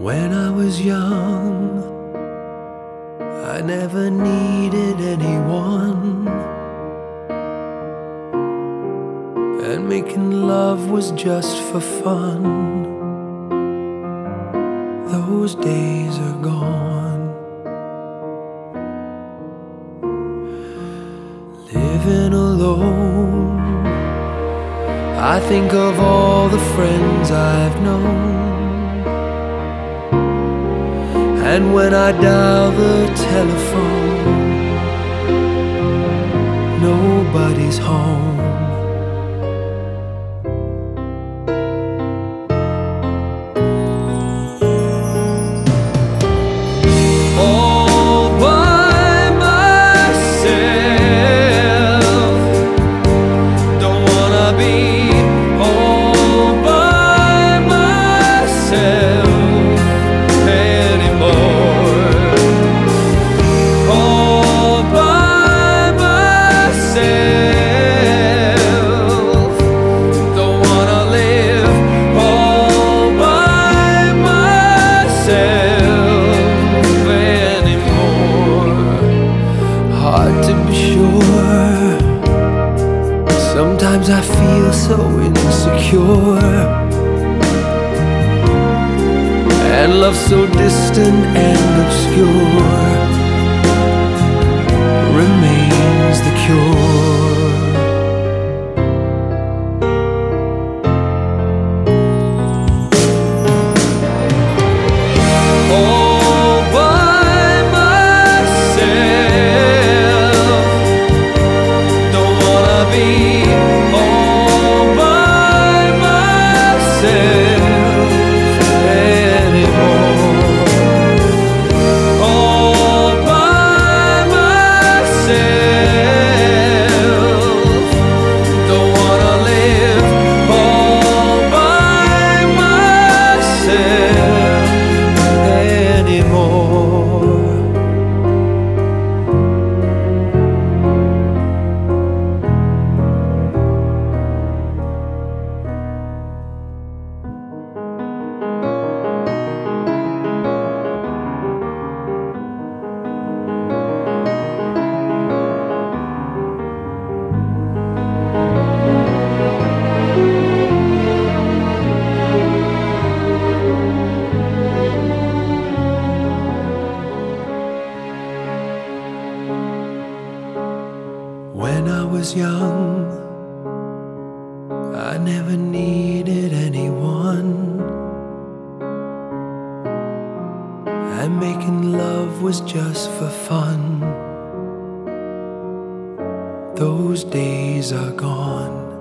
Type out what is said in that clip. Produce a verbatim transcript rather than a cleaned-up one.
When I was young, I never needed anyone, and making love was just for fun. Those days are gone. Living alone, I think of all the friends I've known, and when I dial the telephone, nobody's home. Sometimes I feel so insecure, and love so distant and obscure remains the cure. All by myself, don't wanna be young, I never needed anyone, and making love was just for fun. Those days are gone.